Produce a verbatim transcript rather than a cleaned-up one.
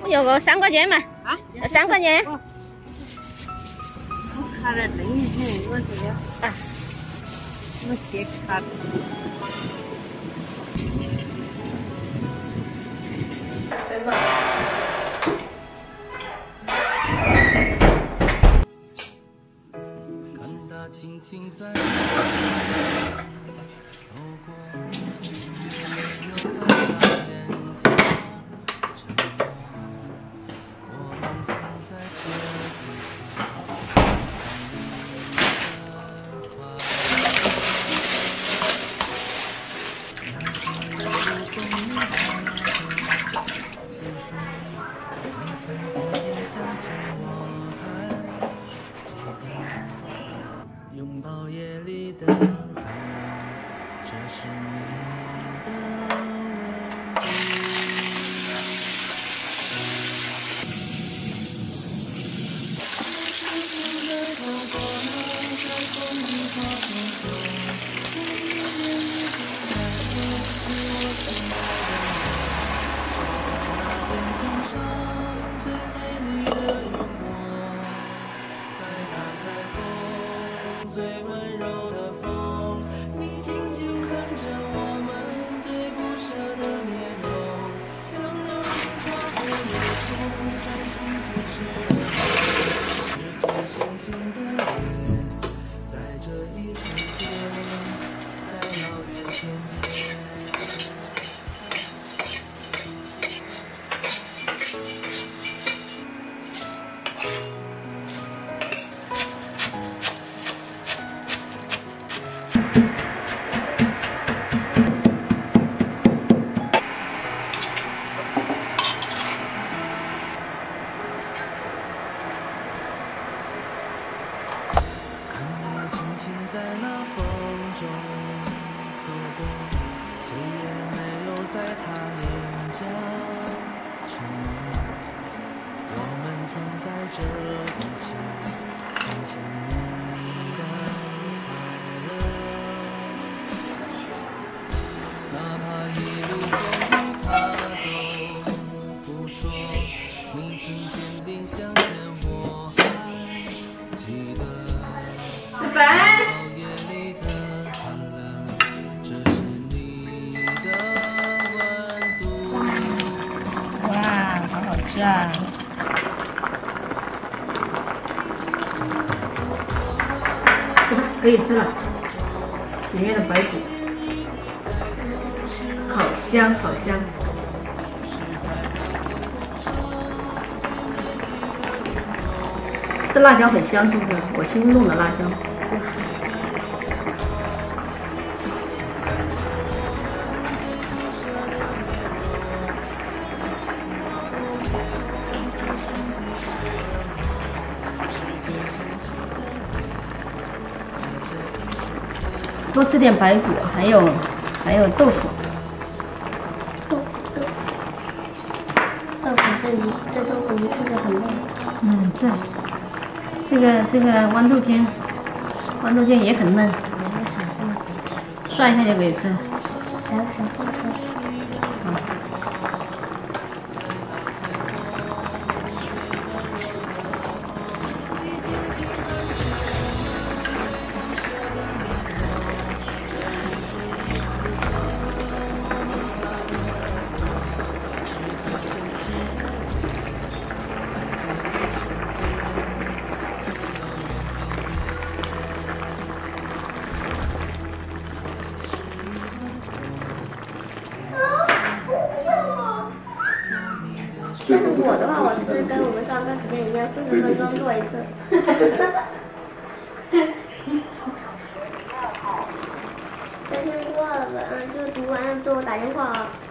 有个三块钱嘛。 啊？ 三块钱。 我看了等一天，我这个啊，我先看。真的。 轻轻在走过，也没有在他眼前沉默。我们曾在这一起你曾经也想起我还记得。 拥抱夜里的寒冷，这是你的温度。轻轻地走过了，在风里花丛中，我遇见你的带走，是我心爱的人。就在那天空上最美丽的云朵，在那彩虹。 最温柔的风，你静静看着我们最不舍的面容，像流星划过夜空，在瞬间逝的是最深情的脸，在这一瞬间，在遥远天边。 在那风中走过，谁也没有在他脸颊沉默。我们曾在这一起分享你的快乐，哪怕一路风雨他都不说。你曾坚定向前，我还记得。 吃饭。 是啊， 吃吧，可以吃了。里面的白骨，好香，好香。这辣椒很香，是不是？我新弄的辣椒。 多吃点白果，还有还有豆腐。 豆豆豆腐这里这豆腐一吃就很嫩。 嗯，对。这个这个豌豆尖，豌豆尖也很嫩，涮一下就可以吃。 来个小豆腐。 好。 但是我的话，我是跟我们上课时间一样，四十分钟做一次。再听过了吧，就读完了之后打电话啊。